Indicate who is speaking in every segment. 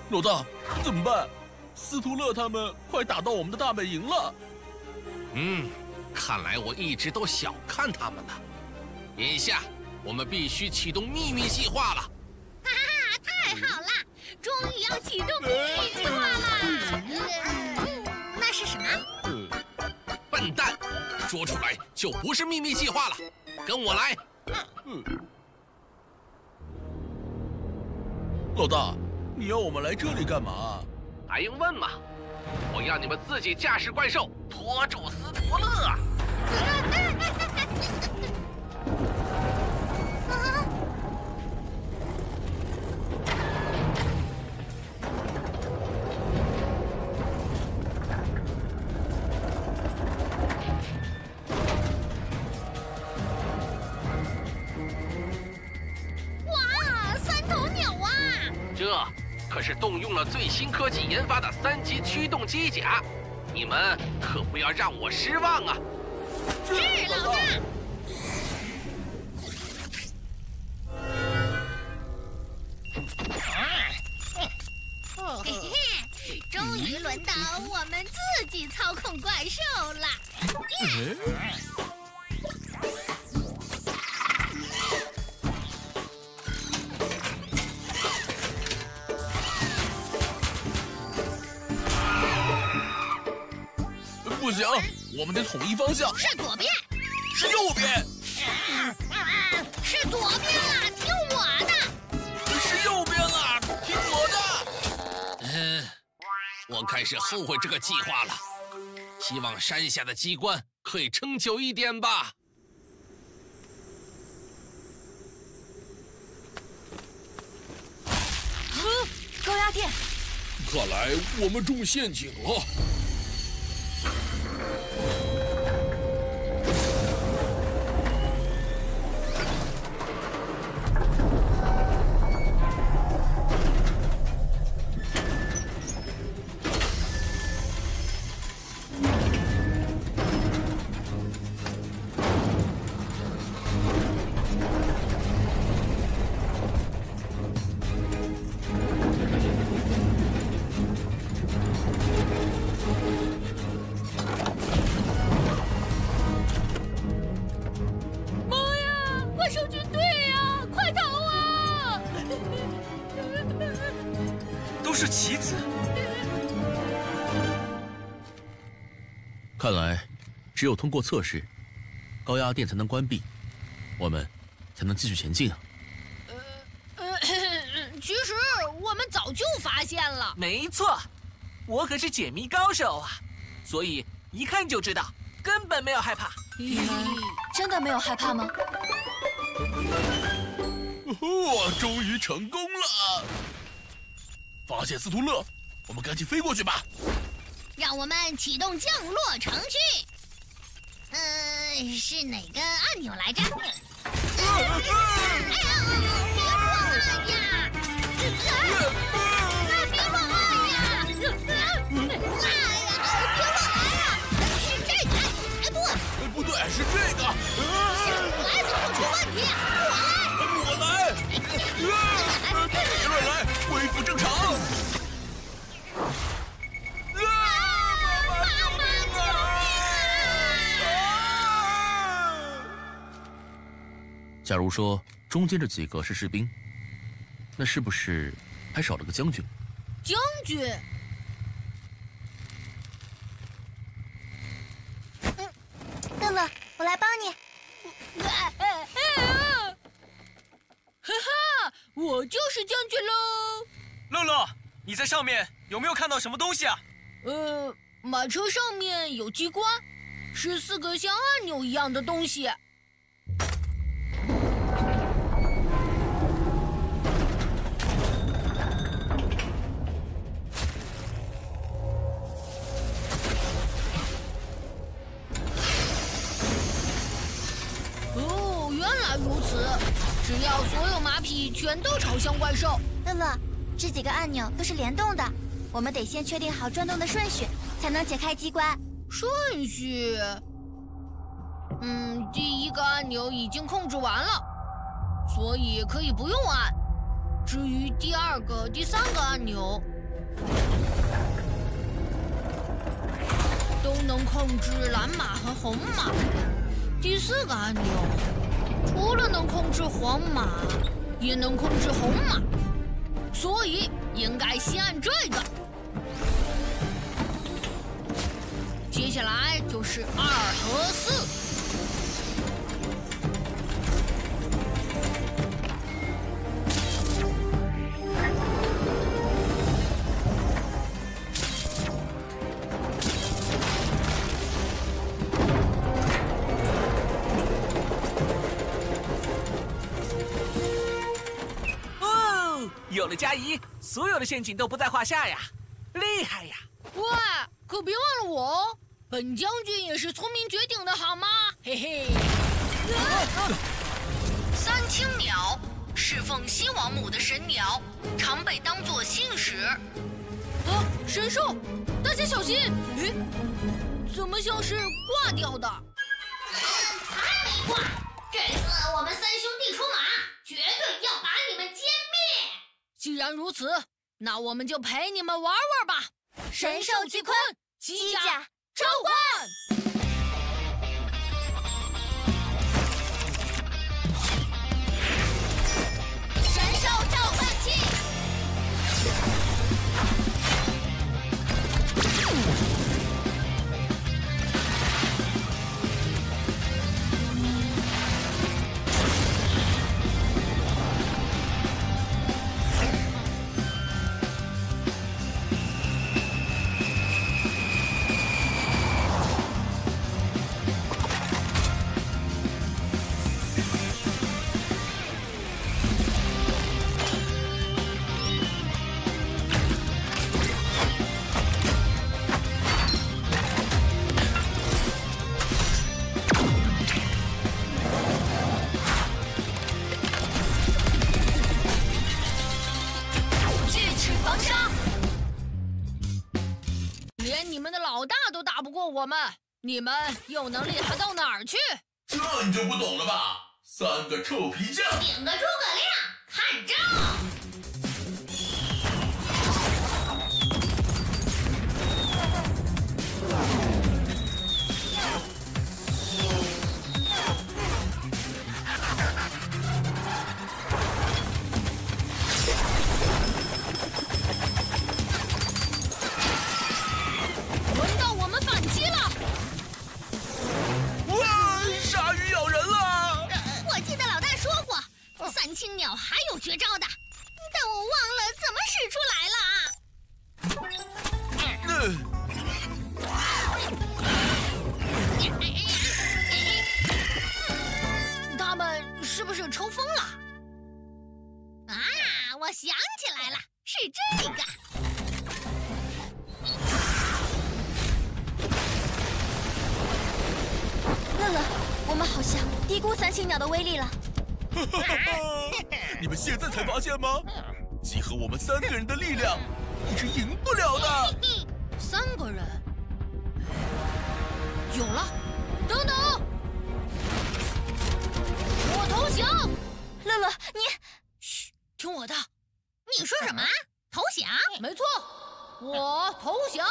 Speaker 1: 老大，怎么办？司徒乐他们快打到我们的大本营了。
Speaker 2: 看来我一直都小看他们了。眼下我们必须启动秘密计划了。
Speaker 3: 哈哈，太好了，终于要启动秘密计划了。那是什么？
Speaker 2: 笨蛋，说出来就不是秘密计划了。跟我来。
Speaker 1: 老大，你要我们来这里干嘛？
Speaker 2: 还用问吗？我要你们自己驾驶怪兽拖住司徒乐。
Speaker 3: 哇，3头鸟啊！
Speaker 2: 这可是动用了最新科技研发的3级驱动机甲，你们可不要让我失望啊！
Speaker 3: 是老大。嘿嘿，终于轮到我们自己操控怪兽了。
Speaker 1: 不行，我们得统一方向。
Speaker 3: 是左边，
Speaker 1: 是右边，
Speaker 3: 是左边啦，听我的。
Speaker 1: 是右边啦，听我的。
Speaker 2: 我开始后悔这个计划了。希望山下的机关可以撑久一点吧。
Speaker 4: 高压电，
Speaker 1: 看来我们中陷阱了。
Speaker 5: 是棋子。
Speaker 1: 看来，只有通过测试，高压电才能关闭，我们才能继续前进啊。
Speaker 3: 其实我们早就发现了。
Speaker 5: 没错，我可是解谜高手啊，所以一看就知道，根本没有害怕。
Speaker 4: 你们真的没有害怕吗？
Speaker 1: 终于成功了！发现司徒乐，我们赶紧飞过去吧。
Speaker 3: 让我们启动降落程序。是哪个按钮来着？哎呀，别乱按呀！别乱按呀！别乱按呀！是这个，哎
Speaker 1: 不对，是这个。
Speaker 3: 来才会出问题。
Speaker 1: 我来，别乱来，恢复正常。假如说中间这几个是士兵，那是不是还少了个将军？
Speaker 3: 将军？
Speaker 4: 乐乐，我来帮你。
Speaker 3: 哈哈，我就是将军喽！
Speaker 5: 乐乐，你在上面有没有看到什么东西啊？
Speaker 3: 马车上面有机关，是4个像按钮一样的东西。哦，原来如此！只要所有马匹全都朝向怪兽。
Speaker 4: 乐乐，这几个按钮都是联动的，我们得先确定好转动的顺序，才能解开机关。
Speaker 3: 顺序？第1个按钮已经控制完了，所以可以不用按。至于第2个、第3个按钮， 都能控制蓝马和红马。第4个按钮，除了能控制黄马，也能控制红马，所以应该先按这个。接下来就是2和4。
Speaker 5: 有了佳怡，所有的陷阱都不在话下呀，厉害呀！
Speaker 3: 喂，可别忘了我哦，本将军也是聪明绝顶的，好吗？嘿嘿。三青鸟，侍奉西王母的神鸟，常被当作信使。啊，神兽！大家小心！咦，怎么像是挂掉的？
Speaker 6: 还没挂！这次我们3兄弟出马，绝对要把你们歼灭！
Speaker 3: 既然如此，那我们就陪你们玩玩吧！
Speaker 4: 神兽巨鲲，机甲
Speaker 3: 召唤！
Speaker 4: 神兽召唤器！
Speaker 3: 连你们的老大都打不过我们，你们又能厉害到哪儿去？
Speaker 1: 这你就不懂了吧？3个臭皮匠，
Speaker 6: 顶个诸葛亮，看招！
Speaker 3: 轮到我们反击了！
Speaker 1: 哇，鲨鱼咬人了！
Speaker 6: 我记得老大说过，3青鸟还有绝招的，但我忘了怎么使出来了
Speaker 3: 他们是不是抽风了？
Speaker 6: 啊！我想起来了，是这个。
Speaker 4: 乐乐，我们好像低估3青鸟的威力了。
Speaker 1: 你们现在才发现吗？集合我们3个人的力量，你是赢不了的。
Speaker 3: 3个人，有了！等等，我投降！
Speaker 4: 乐乐，你
Speaker 3: 嘘，听我的。
Speaker 6: 你说什么？投降？
Speaker 3: 没错，我投降。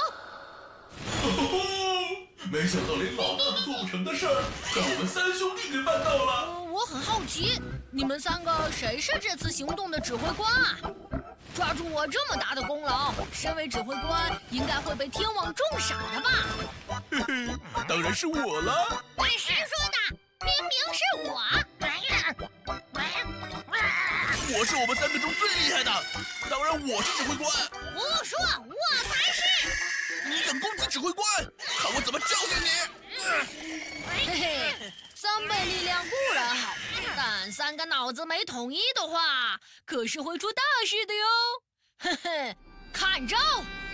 Speaker 1: 没想到连老大都做不成的事儿，让我们3兄弟给办到了。
Speaker 3: 我很好奇，你们3个谁是这次行动的指挥官啊？抓住我这么大的功劳，身为指挥官应该会被天网重赏的吧？
Speaker 1: 嘿嘿，当然是我了。
Speaker 6: 谁说的？明明是我！
Speaker 1: 我是我们3个中最厉害的，当然我是指挥官。
Speaker 6: 胡说，我才是！
Speaker 1: 你敢攻击指挥官，看我怎么教训你！
Speaker 3: 嘿嘿，3倍力量固然好，但3个脑子没统一的话，可是会出大事的哟！嘿嘿，看招！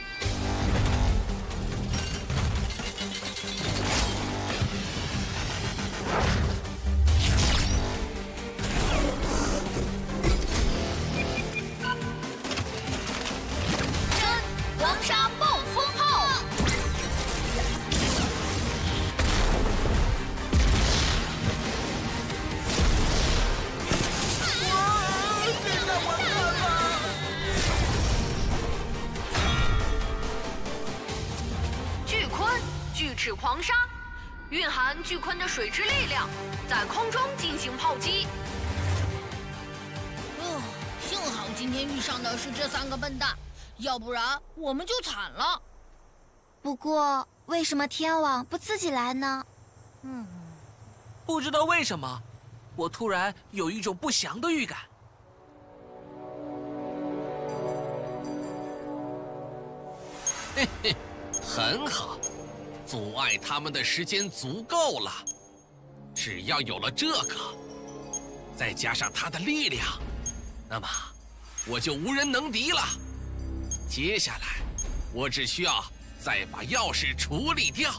Speaker 4: 王沙暴风炮！
Speaker 1: 现在完蛋了！
Speaker 3: 防沙，蕴含巨鲲的水之力量，在空中进行炮击。 幸好今天遇上的是这3个笨蛋，要不然我们就惨了。
Speaker 4: 不过，为什么天网不自己来呢？
Speaker 5: 不知道为什么，我突然有一种不祥的预感。
Speaker 2: 嘿嘿，很好，阻碍他们的时间足够了。只要有了这个，再加上他的力量，那么我就无人能敌了。接下来，我只需要再把钥匙处理掉。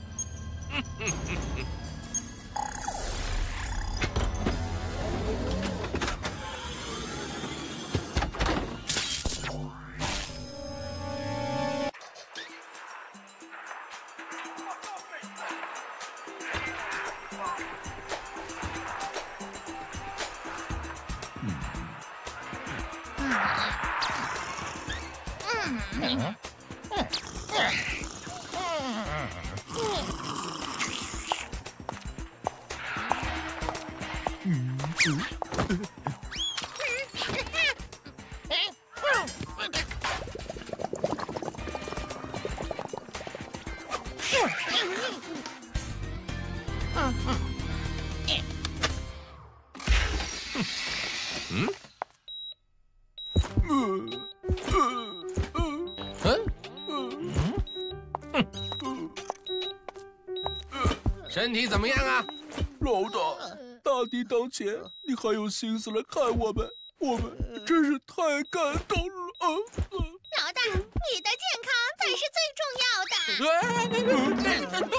Speaker 2: 身体怎么样啊？
Speaker 1: 老大，大敌当前，你还有心思来看我们？我们真是太感动了！
Speaker 6: 老大，你的健康才是最重要的。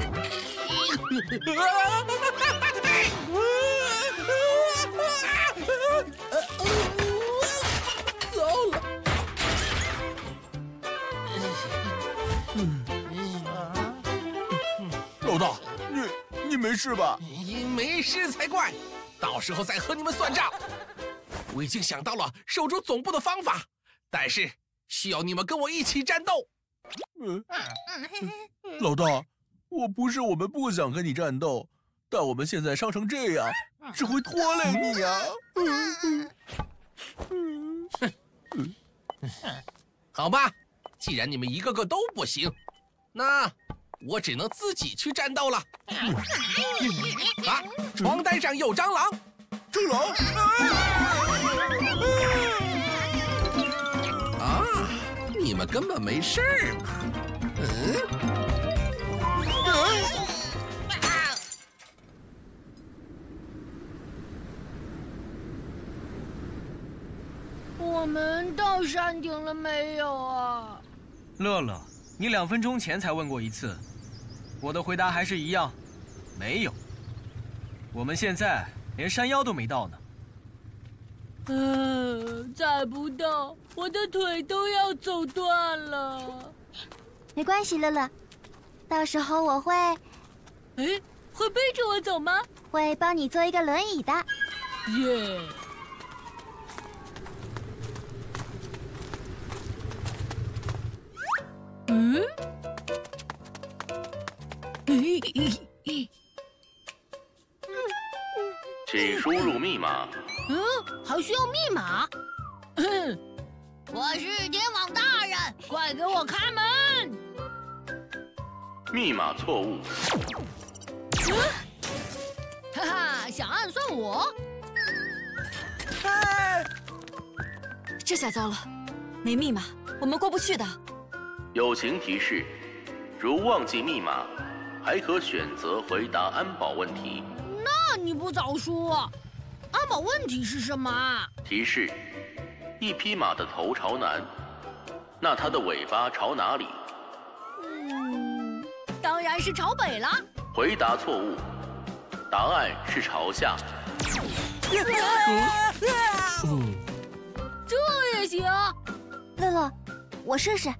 Speaker 1: 糟了！老大，你没事吧？
Speaker 2: 没事才怪，到时候再和你们算账。我已经想到了守住总部的方法，但是需要你们跟我一起战斗。
Speaker 1: 老大，我们不想跟你战斗，但我们现在伤成这样，只会拖累你呀。
Speaker 2: 好吧，既然你们一个个都不行，那我只能自己去战斗了。啊！床单上有蟑螂！
Speaker 1: 蟑螂！
Speaker 2: 啊！你们根本没事儿嘛！
Speaker 3: 我们到山顶了没有啊？
Speaker 7: 乐乐，你2分钟前才问过一次，我的回答还是一样，没有。我们现在连山腰都没到呢。
Speaker 3: 再不到，我的腿都要走断了。
Speaker 4: 没关系，乐乐，到时候我会
Speaker 3: 会背着我走吗？
Speaker 4: 会帮你做一个轮椅的。
Speaker 3: 耶！
Speaker 8: 请输入密码。
Speaker 3: 还需要密码？我是天网大人，快给我开门！
Speaker 8: 密码错误。
Speaker 3: 哈哈，想暗算我？
Speaker 9: 这下糟了，没密码，我们过不去的。
Speaker 8: 友情提示：如忘记密码，还可选择回答安保问题。
Speaker 3: 那你不早说！安保问题是什么？
Speaker 8: 提示：一匹马的头朝南，那它的尾巴朝哪里？
Speaker 3: 当然是朝北了。
Speaker 8: 回答错误，答案是朝下。
Speaker 3: 这也行？
Speaker 4: 乐乐，我试试。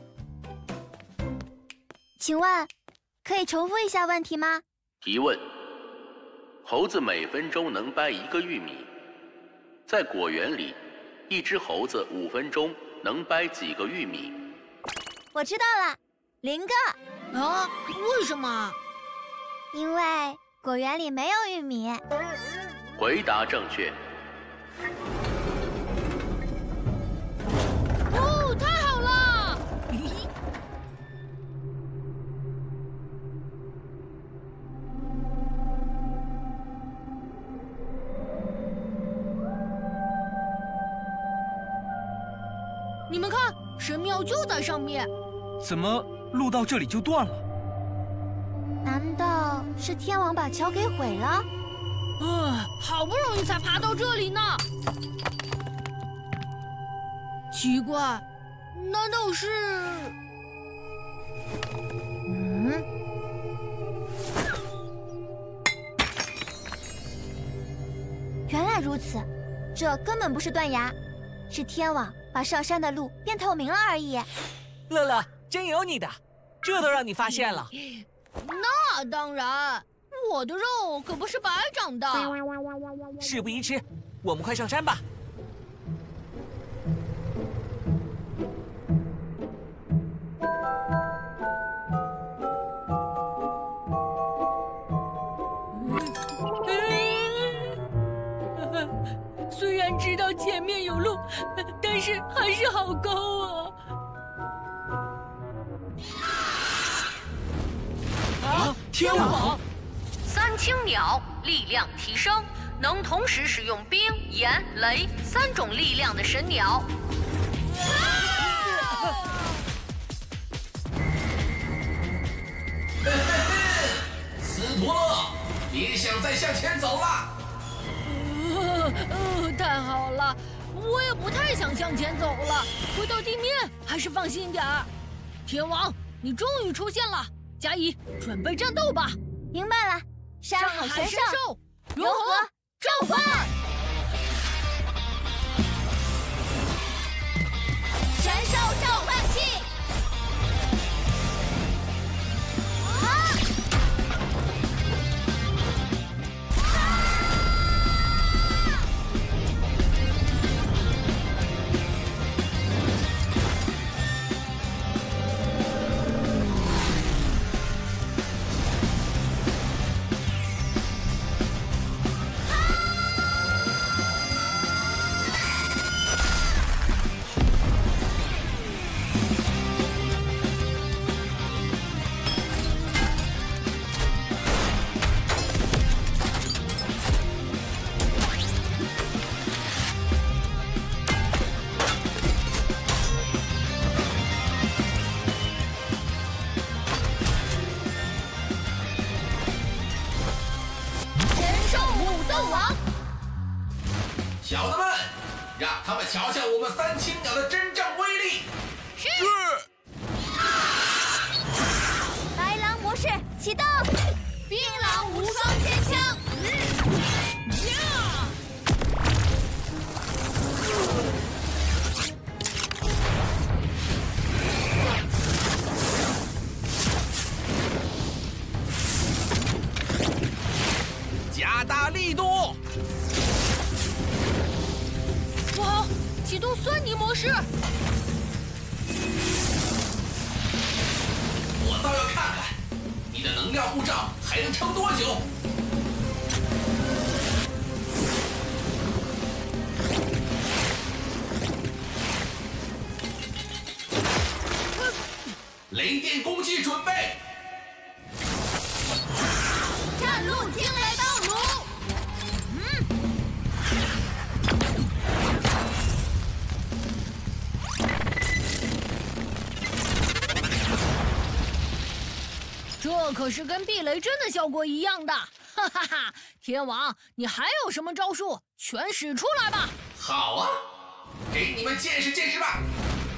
Speaker 4: 请问，可以重复一下问题吗？
Speaker 8: 提问：猴子每分钟能掰1个玉米，在果园里，一只猴子5分钟能掰几个玉米？
Speaker 4: 我知道了，0个。
Speaker 3: 啊？为什么？
Speaker 4: 因为果园里没有玉米。
Speaker 8: 回答正确。
Speaker 3: 哦，太好了！你们看，神庙就在上面。
Speaker 7: 怎么路到这里就断了？
Speaker 4: 难道是天王把桥给毁了？
Speaker 3: 好不容易才爬到这里呢。奇怪，难道是……
Speaker 4: 原来如此，这根本不是断崖，是天网把上山的路变透明了而已。
Speaker 5: 乐乐，真有你的，这都让你发现了。
Speaker 3: 那当然，我的肉可不是白长的。
Speaker 5: 事不宜迟，我们快上山吧。
Speaker 3: 虽然知道前面有路，但是还是好高啊！
Speaker 7: 天网！
Speaker 10: 三青鸟力量提升，能同时使用冰、炎、雷3种力量的神鸟。
Speaker 2: 斯图勒，别想再向前走了。
Speaker 3: 太好了，我也不太想向前走了，回到地面还是放心点儿。天王，你终于出现了，加以准备战斗吧！
Speaker 4: 明白了，山海神兽
Speaker 3: 融合召唤，
Speaker 4: 神兽召唤器。
Speaker 2: 小子们，让他们瞧瞧我们三青鸟的真正威力！
Speaker 3: 是。
Speaker 4: 白狼模式启动，
Speaker 3: 槟榔无双剑枪。
Speaker 2: 加大力度！
Speaker 3: 哇！启动酸泥模式。
Speaker 2: 我倒要看看你的能量护罩还能撑多久。雷电攻击准备！
Speaker 3: 战路惊雷暴弩。这可是跟避雷针的效果一样的，哈哈哈！天王，你还有什么招数？全使出来吧！
Speaker 2: 好啊，给你们见识见识吧！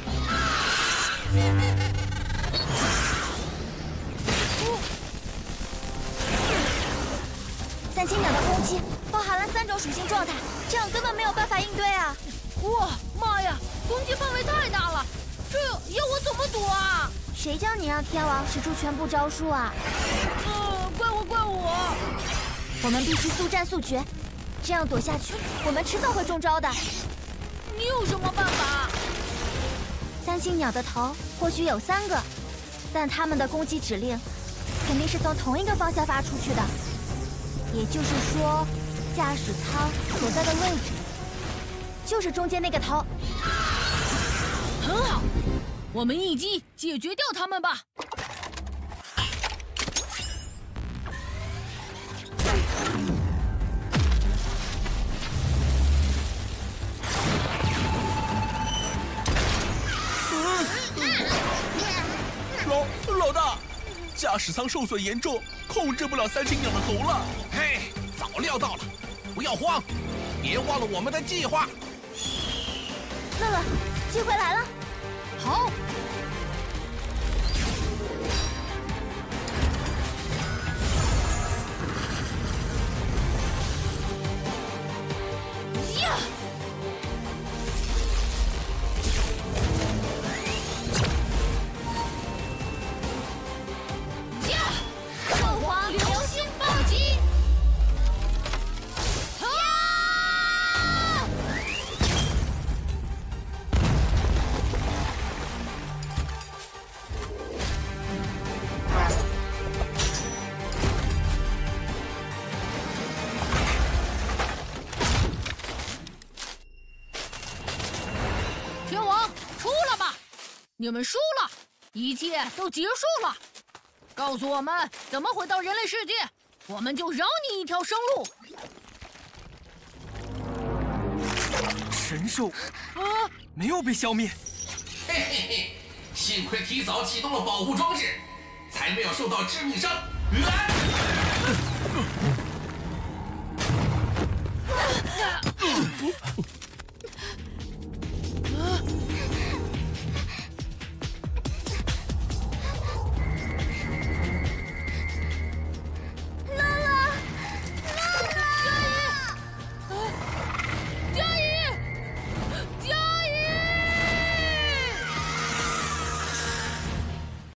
Speaker 4: 三青鸟的攻击包含了3种属性状态，这样根本没有办法应对啊！
Speaker 3: 哇妈呀，攻击范围太大了，这要我怎么躲啊？
Speaker 4: 谁叫你让天王使出全部招数啊？
Speaker 3: 怪我！
Speaker 4: 我们必须速战速决，这样躲下去，我们迟早会中招的。
Speaker 3: 你有什么办法？
Speaker 4: 三青鸟的头或许有3个， 但他们的攻击指令肯定是从同一个方向发出去的，也就是说，驾驶舱所在的位置就是中间那个头。
Speaker 3: 很好，我们一击解决掉他们吧。
Speaker 1: 老大，驾驶舱受损严重，控制不了三星鸟的头了。
Speaker 2: 嘿，早料到了，不要慌，别忘了我们的计划。
Speaker 4: 乐乐，机会来了！
Speaker 3: 好。呀！
Speaker 6: 凤凰流星暴击！
Speaker 3: 天王，出来吧！你们输了，一切都结束了。告诉我们怎么回到人类世界，我们就饶你一条生路。
Speaker 7: 神兽没有被消灭。
Speaker 2: 嘿嘿嘿，幸亏提早启动了保护装置，才没有受到致命伤。